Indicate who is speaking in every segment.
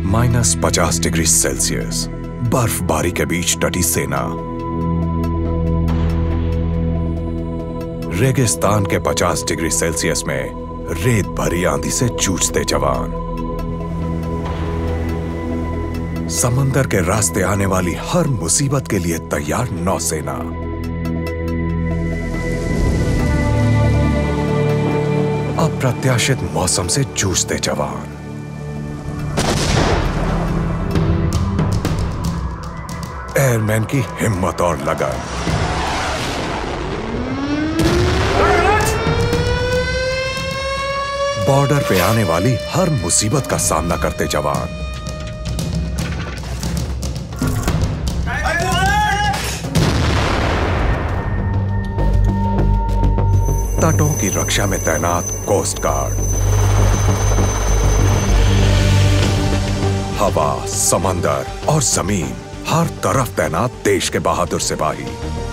Speaker 1: -50 degree Celsius बर्फबारी के बीच डटी सेना, रेगिस्तान के 50 डिग्री सेल्सियस में रेत भरी आंधी से जूझते जवान, समंदर के रास्ते आने वाली हर मुसीबत के लिए तैयार नौसेना, अप्रत्याशित मौसम से जूझते जवान, एयरमैन की हिम्मत और लगन, बॉर्डर पे आने वाली हर मुसीबत का सामना करते जवान, तटों की रक्षा में तैनात कोस्ट गार्ड, हवा, समंदर और जमीन, हर तरफ तैनात देश के बहादुर सिपाही,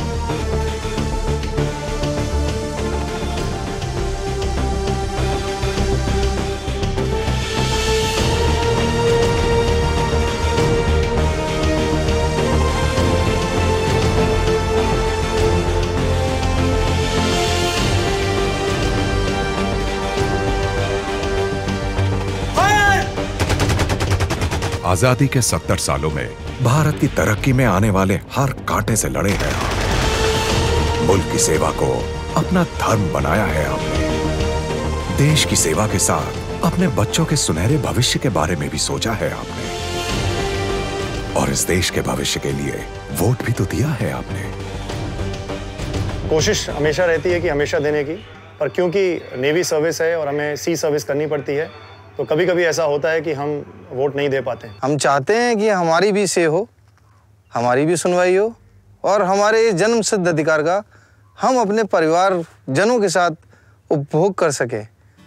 Speaker 1: आजादी के 70 सालों में भारत की तरक्की में आने वाले हर कांटे से लड़े हैं आप। मुल्क की सेवा को अपना धर्म बनाया है आपने। देश की सेवा के साथ अपने बच्चों के सुनहरे भविष्य के बारे में भी सोचा है आपने, और इस देश के भविष्य के लिए वोट भी तो दिया है आपने।
Speaker 2: कोशिश हमेशा रहती है कि हमेशा देने की, पर क्योंकि नेवी सर्विस है और हमें सी सर्विस करनी पड़ती है, तो कभी कभी ऐसा होता है कि हम वोट नहीं दे पाते।
Speaker 3: हम चाहते हैं कि हमारी भी से हो, हमारी भी सुनवाई हो, और हमारे जन्म सिद्ध अधिकार का हम अपने परिवार जनों के साथ उपभोग कर सके।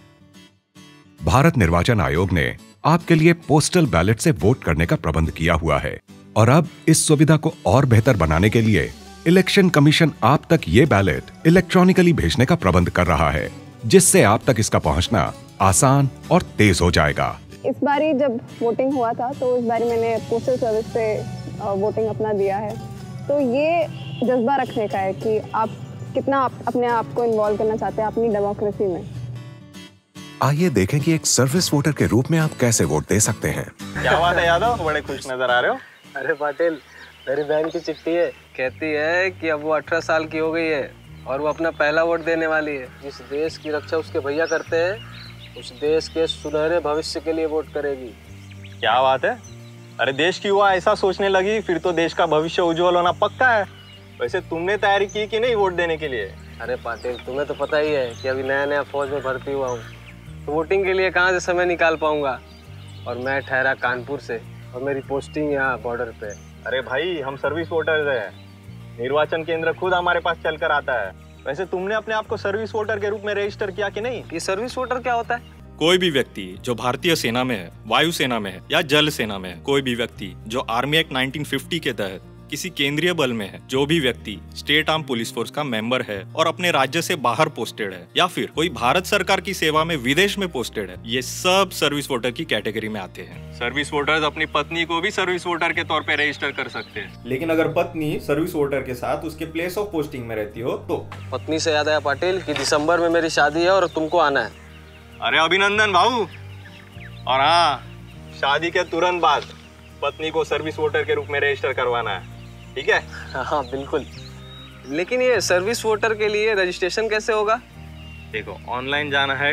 Speaker 1: भारत निर्वाचन आयोग ने आपके लिए पोस्टल बैलेट से वोट करने का प्रबंध किया हुआ है, और अब इस सुविधा को और बेहतर बनाने के लिए इलेक्शन कमीशन आप तक ये बैलेट इलेक्ट्रॉनिकली भेजने का प्रबंध कर रहा है, जिससे आप तक इसका पहुंचना आसान और तेज हो जाएगा।
Speaker 4: इस बारी जब वोटिंग हुआ था तो इस बारी मैंने पोस्टल सर्विस से वोटिंग अपना दिया है, तो ये जज्बा रखने का है कि आप कितना अपने आप को इन्वॉल्व करना चाहते हैं अपनी डेमोक्रेसी में।
Speaker 1: आइए देखें कि एक सर्विस वोटर के रूप में आप कैसे वोट दे सकते हैं।
Speaker 5: क्या बात है यादव, बड़े खुश नजर आ रहे हो।
Speaker 6: अरे पाटिल, मेरी बहन की चिट्ठी है, कहती है कि अब वो 18 साल की हो गई है और वो अपना पहला वोट देने वाली है। जिस देश की रक्षा उसके भैया करते हैं, उस देश के सुनहरे भविष्य के लिए वोट करेगी।
Speaker 5: क्या बात है। अरे देश की युवा ऐसा सोचने लगी, फिर तो देश का भविष्य उज्जवल होना पक्का है। वैसे तुमने तैयारी की कि नहीं वोट देने के लिए?
Speaker 6: अरे पाटिल, तुम्हें तो पता ही है कि अभी नया नया फौज में भर्ती हुआ हूँ, तो वोटिंग के लिए कहाँ से समय निकाल पाऊंगा। और मैं ठहरा कानपुर से और मेरी पोस्टिंग यहाँ बॉर्डर पे।
Speaker 5: अरे भाई, हम सर्विस वोटर्स हैं, निर्वाचन केंद्र खुद हमारे पास चल कर आता है। वैसे तुमने अपने आप को सर्विस वोटर के रूप में रजिस्टर किया कि नहीं?
Speaker 6: ये सर्विस वोटर क्या होता है?
Speaker 7: कोई भी व्यक्ति जो भारतीय सेना में है, वायु सेना में है या जल सेना में है, कोई भी व्यक्ति जो आर्मी एक्ट 1950 के तहत किसी केंद्रीय बल में है, जो भी व्यक्ति स्टेट आर्म पुलिस फोर्स का मेंबर है और अपने राज्य से बाहर पोस्टेड है, या फिर कोई भारत सरकार की सेवा में विदेश में पोस्टेड है, ये सब सर्विस वोटर की कैटेगरी में आते हैं।
Speaker 5: सर्विस वोटर्स अपनी पत्नी को भी सर्विस वोटर के तौर पे रजिस्टर कर सकते हैं।
Speaker 7: लेकिन अगर पत्नी सर्विस वोटर के साथ उसके प्लेस ऑफ पोस्टिंग में रहती हो तो।
Speaker 6: पत्नी से याद आया पाटिल कि दिसंबर में मेरी शादी है और तुमको आना है।
Speaker 5: अरे अभिनंदन भाऊ। और हाँ, शादी के तुरंत बाद पत्नी को सर्विस वोटर के रूप में रजिस्टर करवाना है, ठीक है?
Speaker 6: हाँ बिल्कुल। लेकिन ये सर्विस वोटर के लिए रजिस्ट्रेशन कैसे होगा?
Speaker 5: देखो, ऑनलाइन जाना है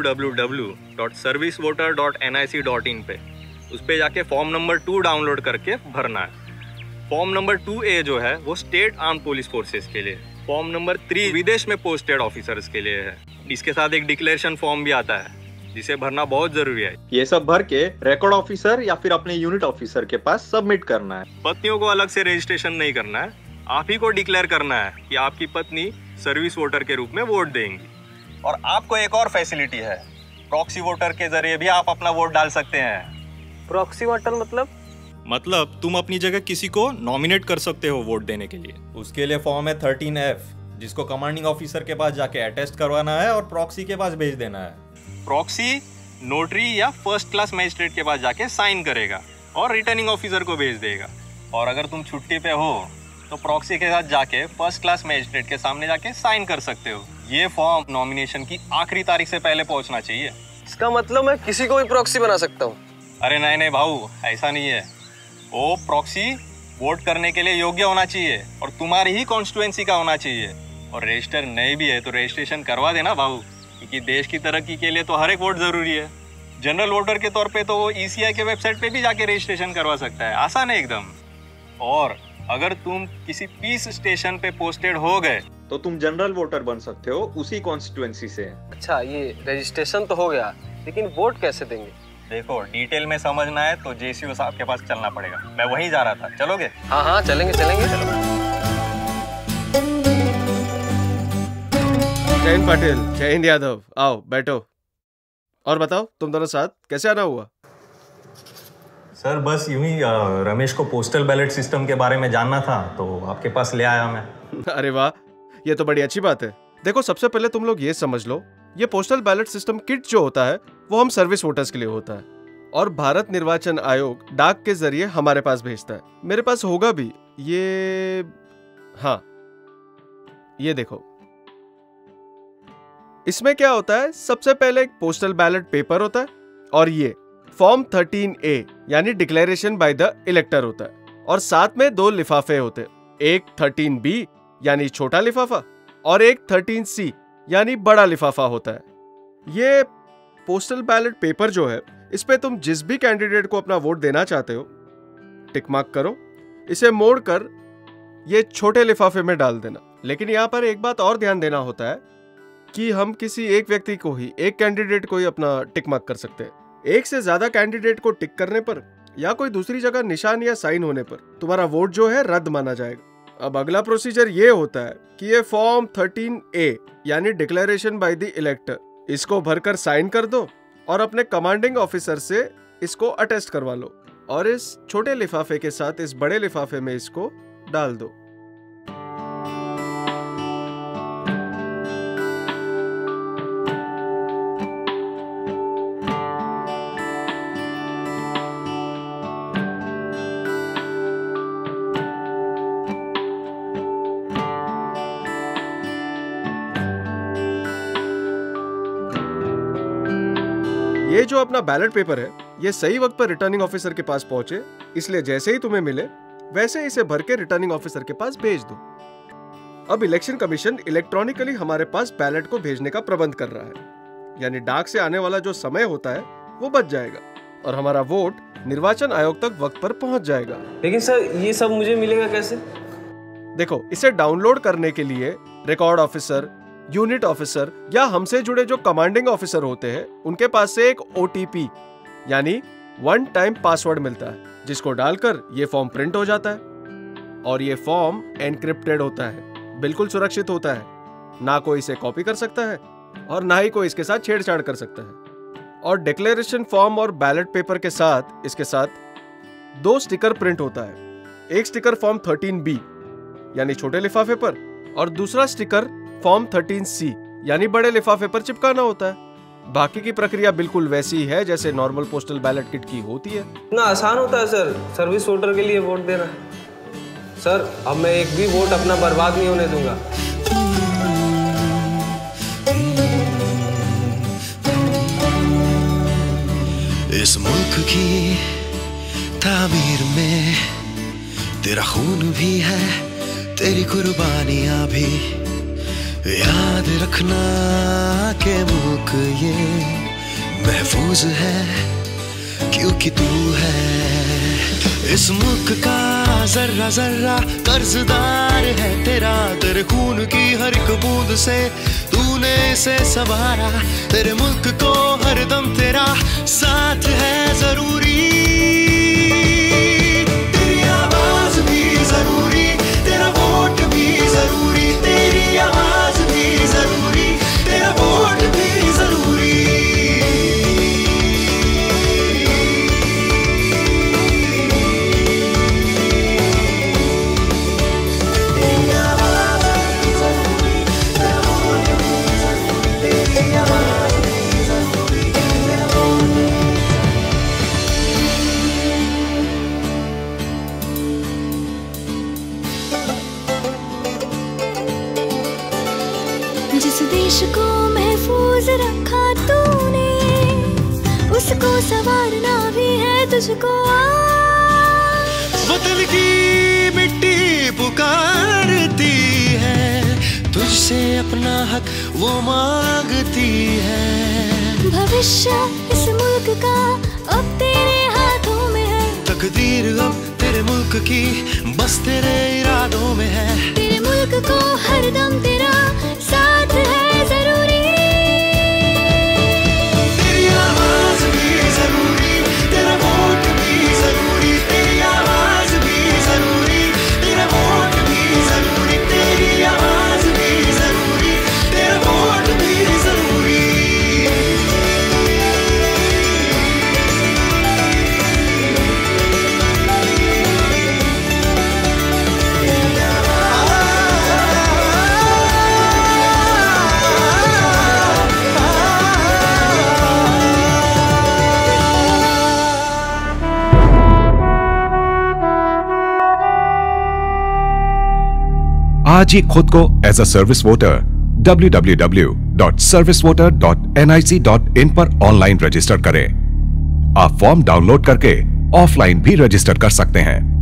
Speaker 5: www.servicevoter.nic.in पे। उस पे जाके फॉर्म नंबर 2 डाउनलोड करके भरना है। फॉर्म नंबर 2A जो है वो स्टेट आर्म पुलिस फोर्सेस के लिए, फॉर्म नंबर 3 विदेश में पोस्टेड ऑफिसर्स के लिए है। इसके साथ एक डिक्लेरेशन फॉर्म भी आता है जिसे भरना बहुत जरूरी है। ये सब भर के रिकॉर्ड ऑफिसर या फिर अपने यूनिट ऑफिसर के पास सबमिट करना है। पत्नियों को अलग से रजिस्ट्रेशन नहीं करना है, आप ही को डिक्लेयर करना है कि आपकी पत्नी सर्विस वोटर के रूप में वोट देंगी। और आपको एक और फैसिलिटी है, प्रॉक्सी वोटर के जरिए भी आप अपना वोट डाल सकते हैं।
Speaker 6: प्रॉक्सी वोटर
Speaker 7: मतलब तुम अपनी जगह किसी को नॉमिनेट कर सकते हो वोट देने के लिए। उसके लिए फॉर्म है 13F, जिसको कमांडिंग ऑफिसर के पास जाके अटेस्ट करवाना है और प्रॉक्सी के पास भेज देना है।
Speaker 5: प्रॉक्सी नोटरी या फर्स्ट क्लास मजिस्ट्रेट के पास जाके साइन करेगा और रिटर्निंग ऑफिसर को भेज देगा। और अगर तुम छुट्टी पे हो तो प्रॉक्सी के साथ जाके फर्स्ट क्लास मजिस्ट्रेट के सामने जाके साइन कर सकते हो। ये फॉर्म नॉमिनेशन की आखिरी तारीख से पहले पहुंचना चाहिए।
Speaker 6: इसका मतलब मैं किसी को भी प्रॉक्सी बना सकता हूँ?
Speaker 5: अरे नहीं नहीं भाऊ, ऐसा नहीं है। वो प्रॉक्सी वोट करने के लिए योग्य होना चाहिए और तुम्हारी ही कॉन्स्टिट्यूएंसी का होना चाहिए। और रजिस्टर नहीं भी है तो रजिस्ट्रेशन करवा देना भाऊ, क्योंकि देश की तरक्की के लिए तो हर एक वोट जरूरी है। जनरल वोटर के तौर पे तो वो ECI के वेबसाइट पे भी जाके रजिस्ट्रेशन करवा सकता है, आसान है एकदम। और अगर तुम किसी पीस स्टेशन पे पोस्टेड हो गए तो तुम जनरल वोटर बन सकते हो उसी कॉन्स्टिट्यूएंसी से।
Speaker 6: अच्छा, ये रजिस्ट्रेशन तो हो गया, लेकिन वोट कैसे देंगे?
Speaker 5: देखो, डिटेल में समझना है तो JCO साहब के पास चलना पड़ेगा। मैं वहीं जा रहा था, चलोगे?
Speaker 6: हाँ हाँ, चलेंगे चलेंगे।
Speaker 8: जय हिंद पाटिल। जय हिंद यादव। आओ बैठो। और बताओ, तुम दोनों साथ कैसे आना हुआ?
Speaker 5: सर बस यूं ही रमेश को पोस्टल बैलेट सिस्टम के बारे में जानना था तो आपके पास ले आया मैं।
Speaker 8: अरे वाह, ये तो बड़ी अच्छी बात है। देखो, सबसे पहले तुम लोग ये समझ लो, ये पोस्टल बैलेट सिस्टम किट जो होता है वो हम सर्विस वोटर्स के लिए होता है और भारत निर्वाचन आयोग डाक के जरिए हमारे पास भेजता है। मेरे पास होगा भी ये, हाँ ये देखो। इसमें क्या होता है, सबसे पहले एक पोस्टल बैलेट पेपर होता है और ये फॉर्म 13A यानी डिक्लेरेशन बाय द इलेक्टर होता है और साथ में 2 लिफाफे होते हैं, एक 13B यानी छोटा लिफाफा और एक 13C यानी बड़ा लिफाफा होता है। ये पोस्टल बैलेट पेपर जो है, इस पे तुम जिस भी कैंडिडेट को अपना वोट देना चाहते हो टिक मार्क करो, इसे मोड़कर ये छोटे लिफाफे में डाल देना। लेकिन यहाँ पर एक बात और ध्यान देना होता है कि हम किसी एक व्यक्ति को ही, एक कैंडिडेट को ही अपना टिक मार्क कर सकते हैं। एक से ज्यादा कैंडिडेट को टिक करने पर या कोई दूसरी जगह निशान या साइन होने पर तुम्हारा वोट जो है रद्द माना जाएगा। अब अगला प्रोसीजर ये होता है कि ये फॉर्म 13A यानी डिक्लेरेशन बाय द इलेक्टर, इसको भरकर साइन कर दो और अपने कमांडिंग ऑफिसर से इसको अटेस्ट करवा लो और इस छोटे लिफाफे के साथ इस बड़े लिफाफे में इसको डाल दो। ये जो अपना बैलेट पेपर है, ये सही वक्त पर रिटर्निंग ऑफिसर के पास पहुंचे, इसलिए जैसे ही तुम्हें मिले वैसे इसे भर के रिटर्निंग ऑफिसर के पास भेज दो। अब इलेक्शन कमीशन इलेक्ट्रॉनिकली हमारे पास बैलेट को भेजने का प्रबंध कर रहा है, यानी डाक से आने वाला जो समय होता है वो बच जाएगा और हमारा वोट निर्वाचन आयोग तक वक्त पर पहुंच जाएगा।
Speaker 6: लेकिन सर, ये सब मुझे मिलेगा कैसे?
Speaker 8: देखो, इसे डाउनलोड करने के लिए रिकॉर्ड ऑफिसर, यूनिट ऑफिसर या हमसे जुड़े जो कमांडिंग ऑफिसर होते हैं उनके पास से एक OTP यानी 1 टाइम पासवर्ड मिलता है, जिसको डालकर ये फॉर्म प्रिंट हो जाता है और ये फॉर्म एनक्रिप्टेड होता है, बिल्कुल सुरक्षित होता है। ना कोई इसे कॉपी कर सकता है और ना ही कोई इसके साथ छेड़छाड़ कर सकता है। और डिक्लेरेशन फॉर्म और बैलेट पेपर के साथ इसके साथ 2 स्टिकर प्रिंट होता है। एक स्टिकर फॉर्म 13B यानी छोटे लिफाफे पर और दूसरा स्टिकर फॉर्म 13C यानी बड़े लिफाफे पर चिपकाना होता है। बाकी की प्रक्रिया बिल्कुल वैसी ही है जैसे नॉर्मल पोस्टल बैलेट किट की होती है।
Speaker 6: इतना आसान होता है सर सर्विस वोटर के लिए वोट देना? सर, अब मैं एक भी वोट अपना बर्बाद नहीं होने दूंगा।
Speaker 9: इस मुल्क की तामीर में तेरा खून भी है, तेरी कुर्बानियां भी। याद रखना के मुल्क ये महफूज है क्योंकि तू है। इस मुल्क का जर्रा जर्रा कर्जदार है तेरा, तेरे खून की हर एक बूंद से तूने इसे संवारा। तेरे मुल्क को हरदम तेरा साथ है जरूरी, तेरी आवाज भी जरूरी, तेरा वोट भी जरूरी, तेरी आवाज भी जरूरी, तेरा वोट भी जरूरी। तेरी आवाज भी जरूरी, तेरा वोट भी जरूरी, तेरी आवाज भी जरूरी, तेरा वोट
Speaker 10: जिस देश को महफूज रखा तूने, उसको संवारना भी है तुझको आज।
Speaker 9: वतन की मिट्टी पुकारती है, तुझसे अपना हक वो मांगती है।
Speaker 10: भविष्य इस मुल्क का अब तेरे हाथों में है,
Speaker 9: तकदीर अब तेरे मुल्क की बस तेरे इरादों में है।
Speaker 10: तेरे मुल्क को हरदम तेरा साथ है जरूरी।
Speaker 9: तेरी आवाज भी जरूरी, तेरा वोट भी जरूरी, तेरी आवाज भी जरूरी, तेरा वोट भी जरूरी, तेरी आवाज भी जरूरी, तेरा वोट भी जरूरी।
Speaker 1: आज ही खुद को as a service voter www.servicevoter.nic.in पर ऑनलाइन रजिस्टर करें। आप फॉर्म डाउनलोड करके ऑफलाइन भी रजिस्टर कर सकते हैं।